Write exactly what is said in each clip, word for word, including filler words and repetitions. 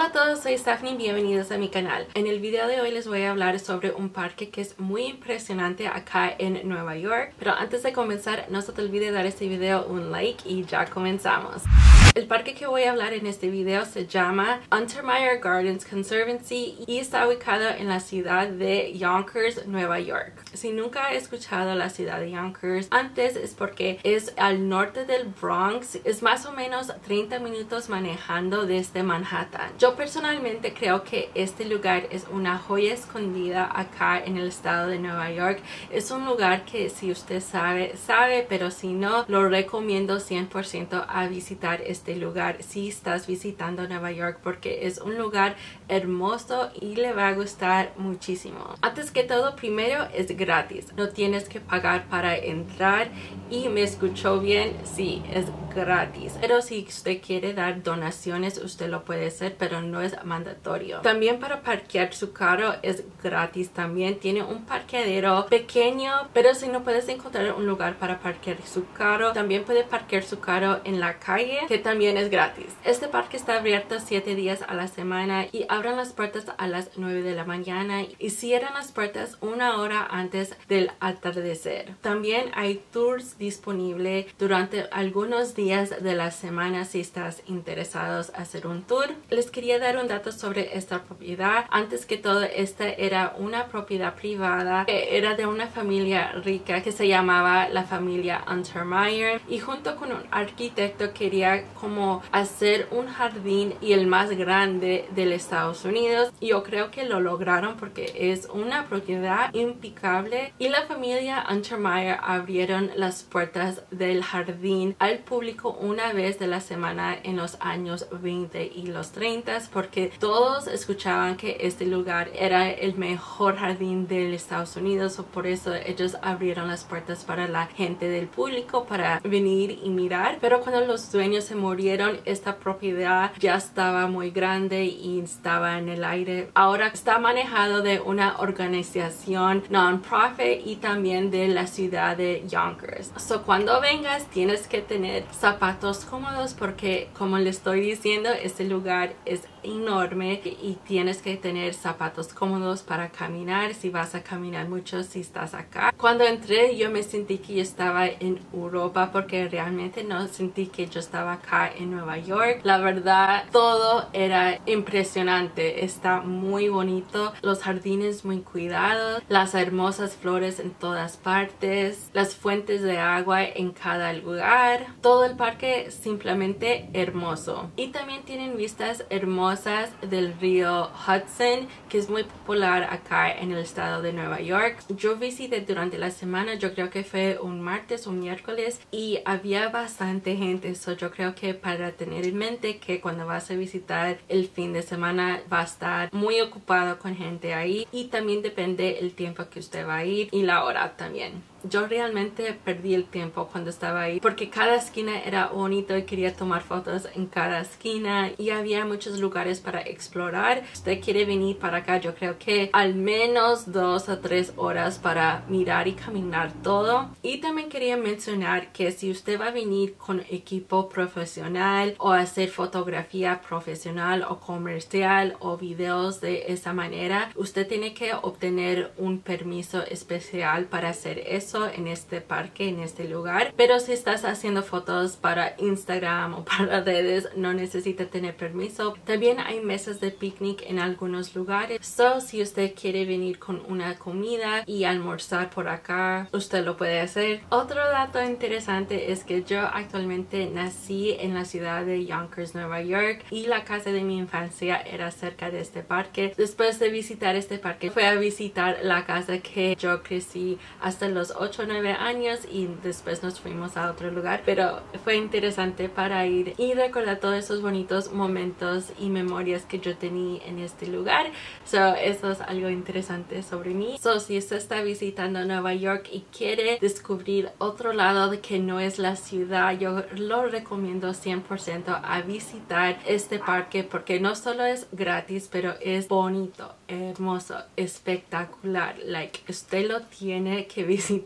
Hola a todos, soy Stephanie, bienvenidos a mi canal. En el video de hoy les voy a hablar sobre un parque que es muy impresionante acá en Nueva York. Pero antes de comenzar, no se te olvide dar este video un like y ya comenzamos. El parque que voy a hablar en este video se llama Untermyer Gardens Conservancy y está ubicado en la ciudad de Yonkers, Nueva York. Si nunca has escuchado la ciudad de Yonkers antes es porque es al norte del Bronx, es más o menos treinta minutos manejando desde Manhattan. Yo personalmente creo que este lugar es una joya escondida acá en el estado de Nueva York. Es un lugar que si usted sabe, sabe, pero si no, lo recomiendo cien por ciento a visitar este lugar si estás visitando Nueva York, porque es un lugar hermoso y le va a gustar muchísimo. Antes que todo, primero es gratis, no tienes que pagar para entrar y me escuchó bien, sí, es gratis. Pero si usted quiere dar donaciones, usted lo puede hacer, pero no es mandatorio. También para parquear su carro es gratis también. Tiene un parqueadero pequeño, pero si no puedes encontrar un lugar para parquear su carro, también puede parquear su carro en la calle, que también es gratis. Este parque está abierto siete días a la semana y abren las puertas a las nueve de la mañana y cierran las puertas una hora antes del atardecer. También hay tours disponibles durante algunos días de la semana si estás interesados en hacer un tour. Les quería dar un dato sobre esta propiedad. Antes que todo, esta era una propiedad privada que era de una familia rica que se llamaba la familia Untermyer, y junto con un arquitecto quería como hacer un jardín y el más grande del Estados Unidos. Yo creo que lo lograron porque es una propiedad impecable, y la familia Untermyer abrieron las puertas del jardín al público una vez de la semana en los años veinte y los treinta, porque todos escuchaban que este lugar era el mejor jardín del Estados Unidos, o por eso ellos abrieron las puertas para la gente del público para venir y mirar. Pero cuando los dueños se murieron, esta propiedad ya estaba muy grande y estaba en el aire. Ahora está manejado de una organización non-profit y también de la ciudad de Yonkers. So, cuando vengas tienes que tener zapatos cómodos porque, como le estoy diciendo, este lugar es enorme y tienes que tener zapatos cómodos para caminar si vas a caminar mucho si estás acá. Cuando entré yo me sentí que yo estaba en Europa porque realmente no sentí que yo estaba acá en Nueva York. La verdad, todo era impresionante, está muy bonito, los jardines muy cuidados, las hermosas flores en todas partes, las fuentes de agua en cada lugar, todo el parque simplemente hermoso. Y también tienen vistas hermosas del río Hudson, que es muy popular acá en el estado de Nueva York. Yo visité durante la semana, yo creo que fue un martes o un miércoles, y había bastante gente. So yo creo que para tener en mente que cuando vas a visitar el fin de semana va a estar muy ocupado con gente ahí, y también depende el tiempo que usted va a ir y la hora también. Yo realmente perdí el tiempo cuando estaba ahí porque cada esquina era bonito y quería tomar fotos en cada esquina y había muchos lugares para explorar. Si usted quiere venir para acá, yo creo que al menos dos o tres horas para mirar y caminar todo. Y también quería mencionar que si usted va a venir con equipo profesional o hacer fotografía profesional o comercial o videos de esa manera, usted tiene que obtener un permiso especial para hacer eso en este parque, en este lugar. Pero si estás haciendo fotos para Instagram o para redes, no necesita tener permiso. También hay mesas de picnic en algunos lugares. So, si usted quiere venir con una comida y almorzar por acá, usted lo puede hacer. Otro dato interesante es que yo actualmente nací en la ciudad de Yonkers, Nueva York, y la casa de mi infancia era cerca de este parque. Después de visitar este parque, fui a visitar la casa que yo crecí hasta los ocho o nueve años, y después nos fuimos a otro lugar, pero fue interesante para ir y recordar todos esos bonitos momentos y memorias que yo tenía en este lugar. So, eso es algo interesante sobre mí. So, si usted está visitando Nueva York y quiere descubrir otro lado de que no es la ciudad, yo lo recomiendo cien por ciento a visitar este parque porque no solo es gratis, pero es bonito, hermoso, espectacular. Like, usted lo tiene que visitar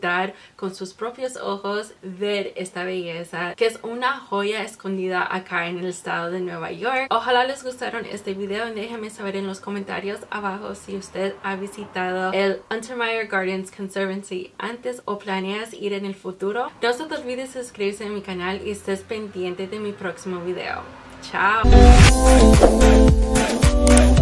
disfrutar con sus propios ojos, ver esta belleza que es una joya escondida acá en el estado de Nueva York. Ojalá les gustaron este video y déjenme saber en los comentarios abajo si usted ha visitado el Untermyer Gardens Conservancy antes o planeas ir en el futuro. No se te olvides suscribirse a mi canal y estés pendiente de mi próximo video. Chao.